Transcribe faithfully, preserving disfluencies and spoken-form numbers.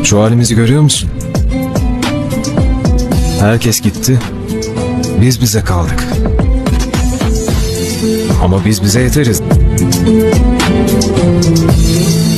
Şu halimizi görüyor musun? Herkes gitti. Biz bize kaldık. Ama biz bize yeteriz.